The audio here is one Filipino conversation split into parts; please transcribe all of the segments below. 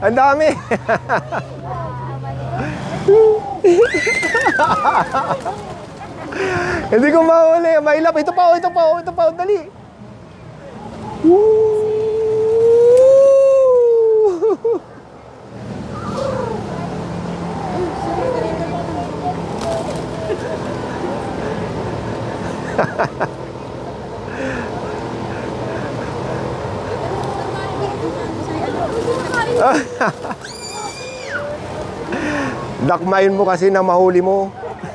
Ang dami. Hindi ko mahuli. Mailap. Ito pa, ito pa, ito pa. Dali. Woo! Dakmayin mo kasi na mahuli mo.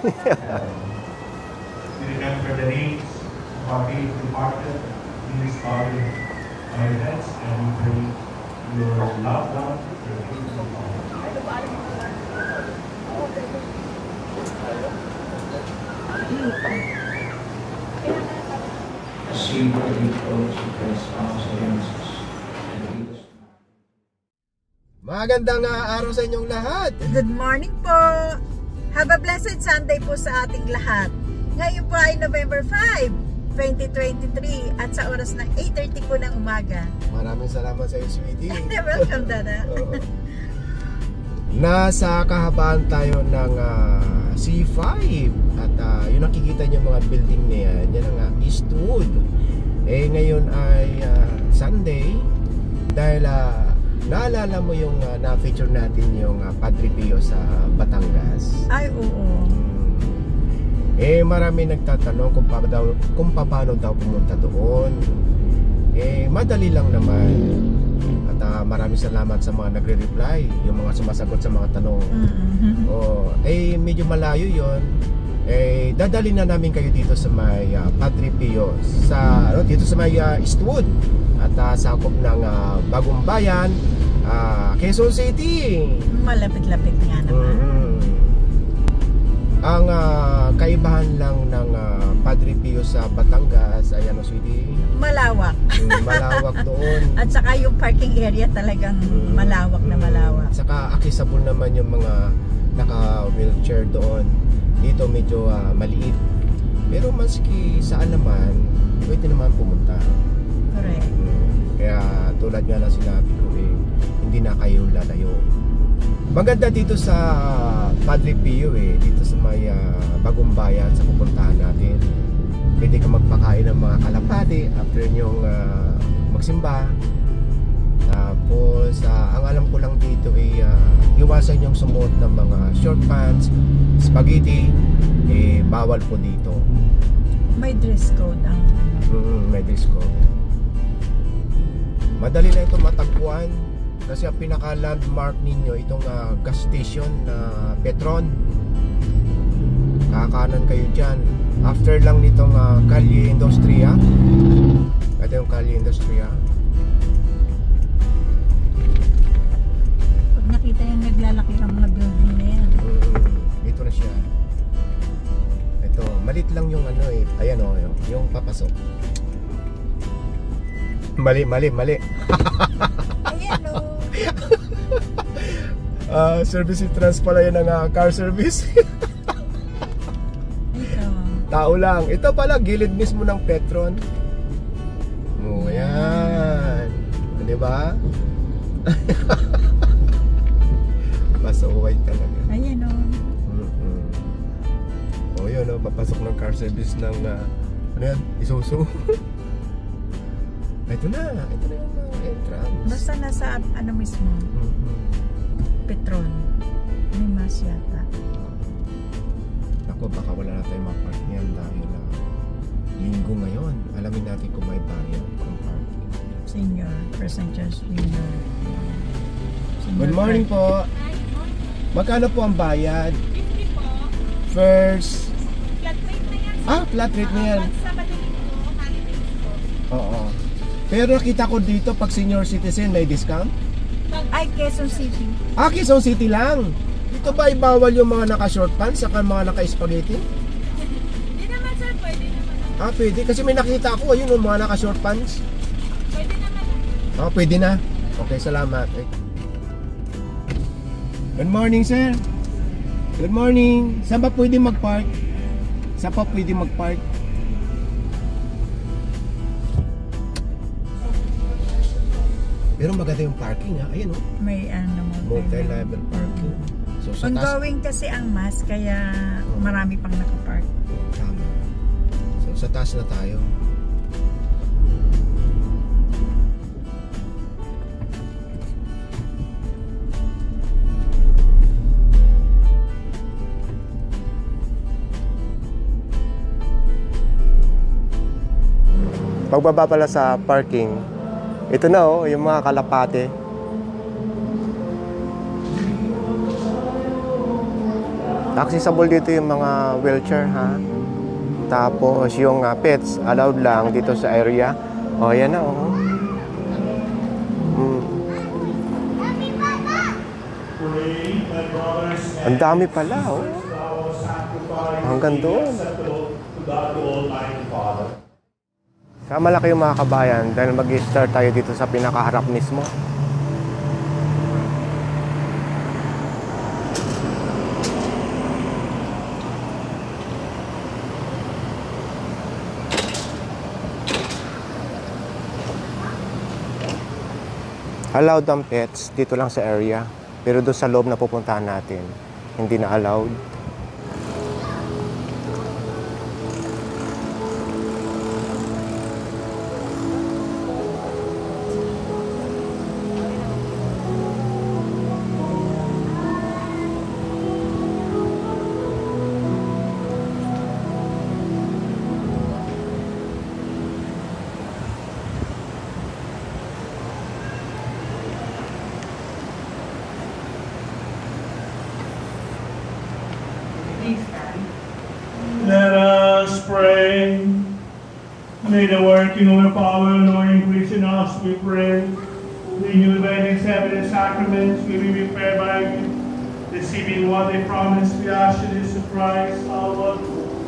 Remember the names of our faith departed in this body on your heads, and we pray your loved ones, your faithful See the people to praise our Jesus. Magandang araw sa inyong lahat. Good morning po. Have a blessed Sunday po sa ating lahat. Ngayon po ay November 5, 2023 at sa oras ng 8:30 po ng umaga. Maraming salamat sa iyo, sweetie. Welcome, Dada. Nasa kahabaan tayo ng C5 at yung nakikita niyo mga building na yan ang Eastwood. Ngayon ay Sunday dahil naalala mo yung na-feature natin yung Padre Pio sa Batangas? Ay, oo. Marami nagtatanong kung paano daw pumunta doon. Madali lang naman. At maraming salamat sa mga nagre-reply, yung mga sumasagot sa mga tanong. Medyo malayo yon. Dadali na namin kayo dito sa may Padre Pio dito sa may Eastwood at sakop ng Bagong Bayan, Quezon City. Malapit-lapit nga naman. Ang kaibahan lang ng Padre Pio sa Batangas ay sweetie? Malawak. Malawak doon. At saka yung parking area talagang malawak na malawak. Saka accessible naman yung mga naka-wheelchair doon. Dito medyo maliit. Pero maski saan naman, pwede naman pumunta. Correct. Kaya tulad nga na sinabi ko, hindi na kayo lalayo. Maganda dito sa Padre Pio dito sa may Bagong Bayan sa pupuntahan natin. Pwede ka magpakain ng mga kalapati after nyong magsimba. Tapos ang alam ko lang dito ay iwasan yung sumuot ng mga short pants, spaghetti, bawal po dito. May dress code ang may dress code. Madali na ito matagpuan kasi ang pinaka-landmark ninyo itong gas station na Petron. Kakanan kayo dyan. After lang nitong Calle Industria. Ito yung Calle Industria. Pag nakita yung naglalaki ang mga building na yan. Ito na siya. Ito, malit lang yung ayan yung papasok. Mali. Ayan Service entrance pala yan ng car service. Tao lang. Ito pala gilid mismo ng Petron. Ayan. Di ba? Pasaway talaga. Ayan yun papasok ng car service ng Isuzu. Ito na yung entrance. Basta nasa mismo? Petron. May mas yata. Ako, baka wala na tayong maparkingan dahil linggo ngayon. Alamin natin kung may bayad kung parking. Senior, Presenter Senior. Good morning po. Magkano po ang bayad? 50 po. First. Flat rate na yan. Flat rate na yan. Sa madaling po, holidays po. Oo. Pero nakita ko dito pag senior citizen may discount? Ay, Quezon City. Quezon City lang. Dito ba ibawal yung mga naka-short pants saka mga naka-spaghetti? Hindi naman sir, pwede naman. Pwede. Kasi may nakita ko, ayun yung mga naka-short pants. Pwede naman. Pwede na. Okay, salamat. Good morning, sir. Good morning. Saan ba pwede mag-park? Saan pa pwede mag-park? Pero maganda yung parking ha. Ayun oh. May Multi-level parking. So sa taas, ongoing kasi ang mass, kaya marami pang nakapark. tama. So sa taas na tayo. Pagbaba pala sa parking, ito na oh, yung mga kalapate. Accessible dito yung mga wheelchair ha. Tapos yung pets allowed lang dito sa area. Oh, yan na oh. Ang dami pala oh. Hanggang doon. Kaya malaki yung mga kabayan dahil mag-start tayo dito sa pinakaharap mismo. Allowed ang pets dito lang sa area, pero doon sa loob na pupuntahan natin, hindi na allowed. Let us pray. May the working of your power, Lord, increase in us, we pray. Renewed by the accepted sacraments, we will be prepared by you. Receiving what they promised, we ask you this of Christ, our Lord.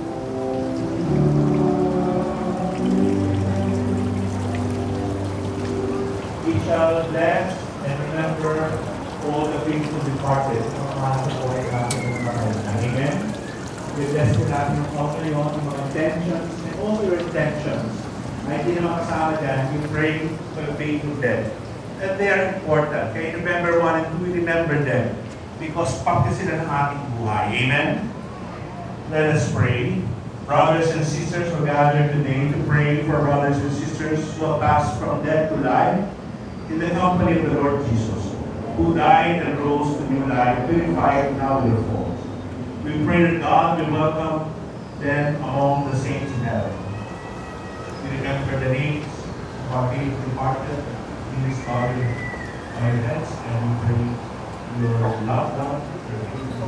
We shall bless and remember all the faithful departed from us of our Amen. We bless you natin yung family on yung mga intentions and also your intentions. Ay hindi naman kasama dyan, we pray for the faithful dead. And they are important. Kaya November 1 and 2, we remember them because parte sila ng ating buhay. Amen? Let us pray. Brothers and sisters, we're gathered today to pray for brothers and sisters who have passed from death to life in the company of the Lord Jesus, who died and rose to new life, purified now their faults. We pray that God will welcome them among the saints in heaven. We remember the names of our faithful departed in this body on your heads, and we pray your loved ones, your faithful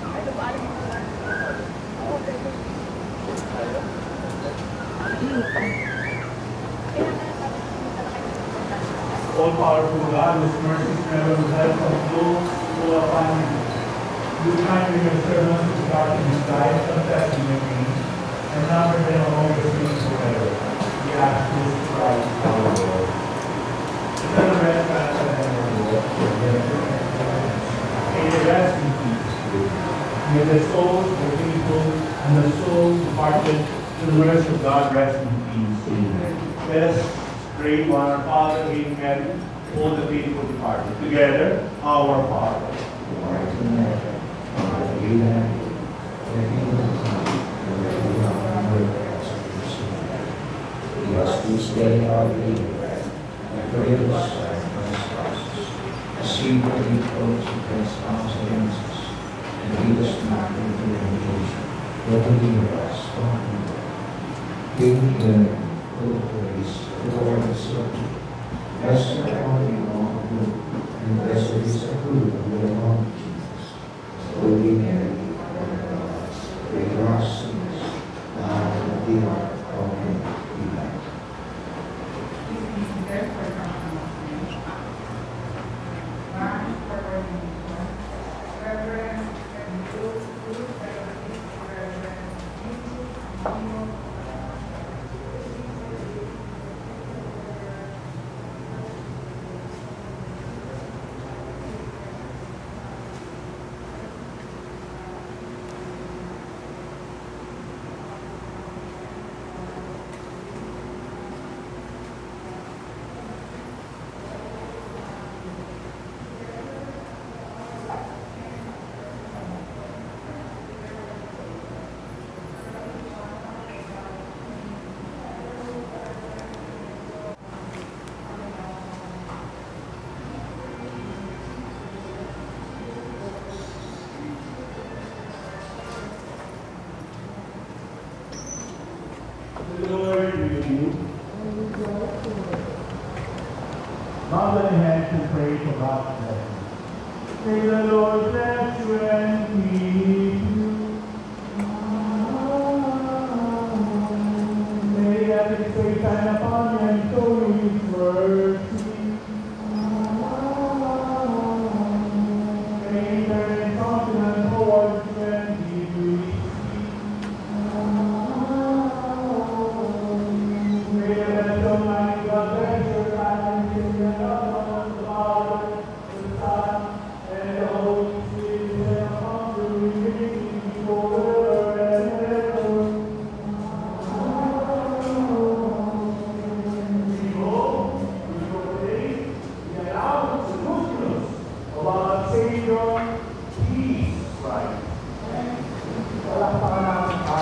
all-powerful God, whose mercies never withheld from those who are upon you. You kindly your servants who start in his life, confess in your name, and number them among the saints forever. We ask this in Christ our Lord. May the rest in peace. May the souls of the people and the souls departed to the rest of God rest in peace. Let us pray to our Father in heaven, all the faithful departed. Together, our Father. Give us this day our daily bread, and forgive us our trespasses, as we forgive those who trespass against us, and lead us not into temptation, but deliver us from evil. Give me the full praise, the Lord is certain. Blessed are you all good, and blessed is the fruit of your womb, Jesus. Holy Mary, Mother of God, pray for us sinners, now and at the hour of our death. Amen. Bow your heads and pray for God's blessing. May the Lord bless you and keep you. May He have His face shine upon you and show you His mercy. May He turn His countenance towards you and give you His peace. May the blessed Almighty God bless your life in the love of the Father, the Son, and the Holy Spirit, and upon you, forever and ever. Of our Savior, Jesus Christ. Palakpakan natin ang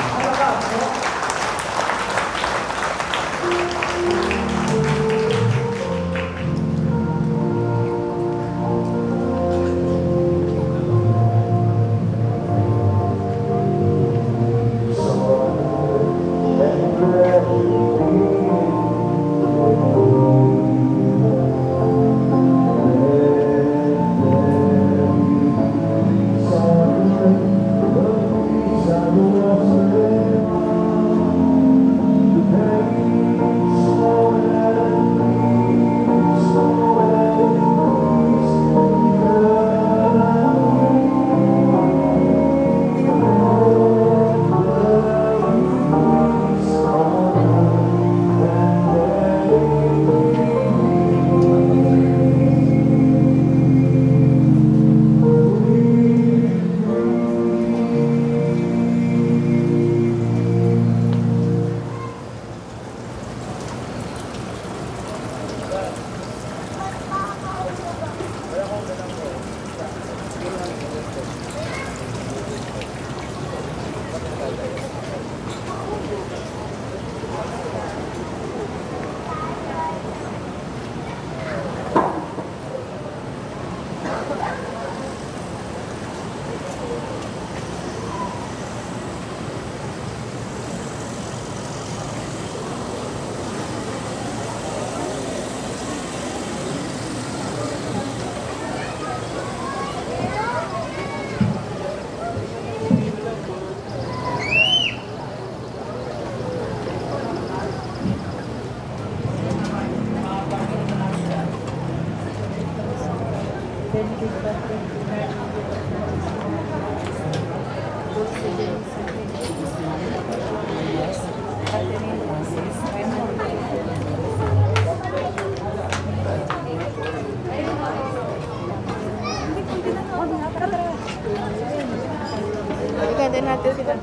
natin sila.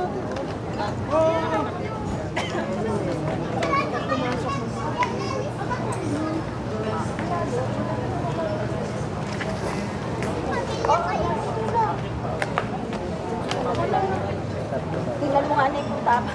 Tingnan mo nga na yung tama.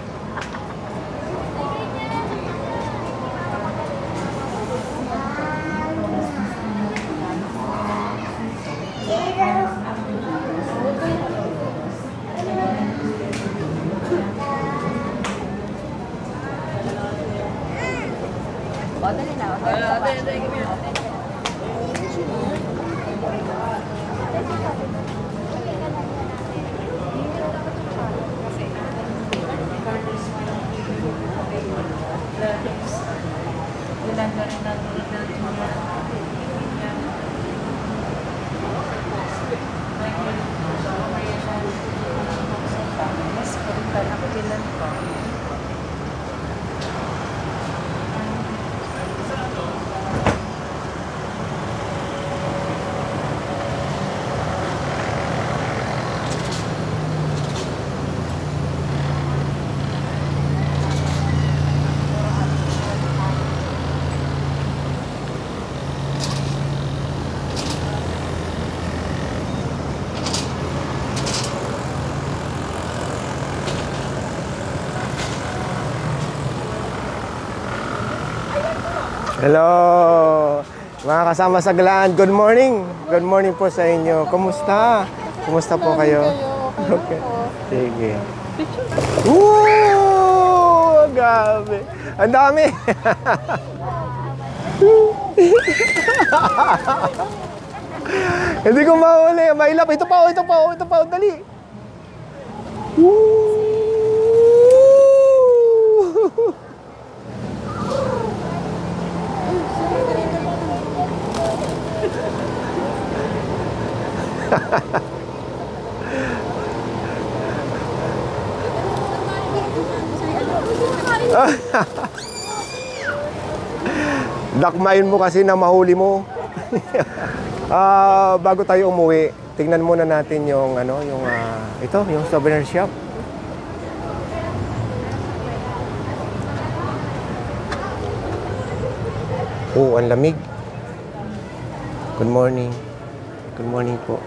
Hello! Mga kasama sa Galaan, good morning! Good morning po sa inyo. Kumusta? Kumusta po kayo? Okay. Sige. Woo! Grabe! Ang dami! Hindi ko mahuli. Mailap. Ito pa, ito pa, ito pa. Dali. Woo! Dakmain mo kasi na mahuli mo. Bago tayo umuwi, tingnan muna natin yung ano, yung ito, yung souvenir shop. Oh, ang lamig. Good morning. Good morning po.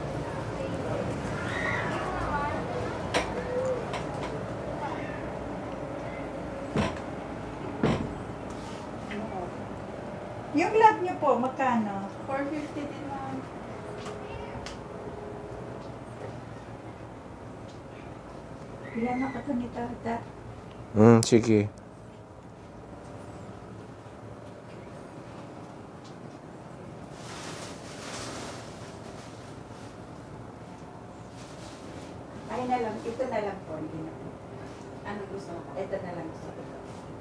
Yung lot niyo po, magkano? 450 din lang. Ilan na ka ni Tata? Sige. Ay na lang, ito na lang po. Hindi na po. Ano gusto mo? Ito na lang sa ito.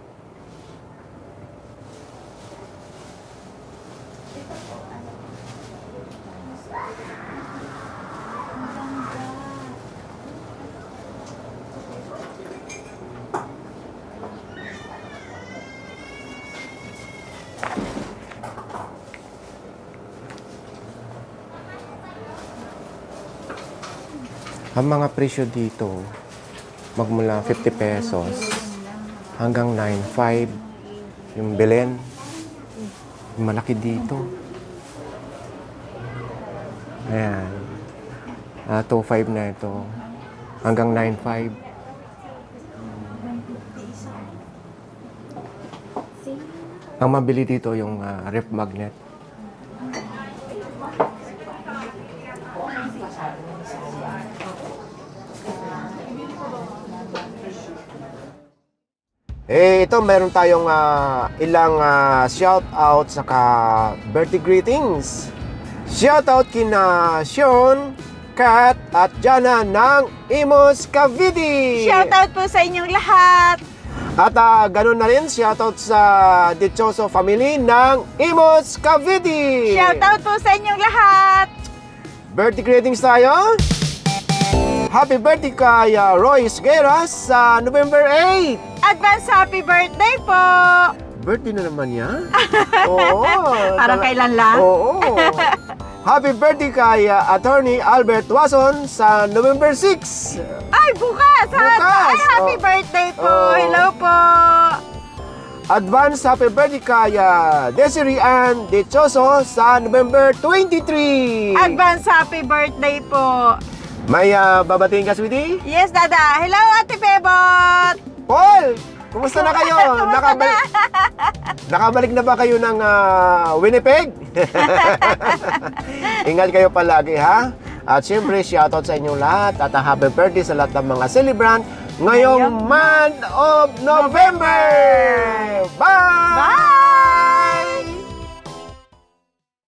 Ito po, ano? Ang mga presyo dito, magmula 50 pesos hanggang 9.5. Yung Belen, malaki dito. Ayan. 2.5 na ito. Hanggang 9.5. Ang mabili dito yung ref magnet. Ito meron tayong ilang shout out saka birthday greetings. Shout out kina Sean, Kat at Jana ng Imus Cavite. Shoutout po sa inyong lahat. At ganun na rin shout out sa Dichoso family ng Imus Cavite. Shoutout po sa inyong lahat. Birthday greetings tayo. Happy birthday kay Royce Guerras sa November 8. Advance happy birthday po. Birthday na naman yan? Oo. Parang kailan lang? Oo. Happy birthday kay Attorney Albert Wason sa November 6. Ay, bukas! Bukas! Ay, happy birthday po. Hello po. Advance happy birthday kay Desiree Ann Dichoso sa November 23. Advance happy birthday po. May babatiin ka, sweetie? Yes, Dada. Hello, Ate Bebot. Paul! Kumusta na kayo? Nakabalik na ba kayo ng Winnipeg? Ingat kayo palagi, ha? At siyempre, shoutout sa inyong lahat at happy birthday sa lahat ng mga celebrant ngayong month of November!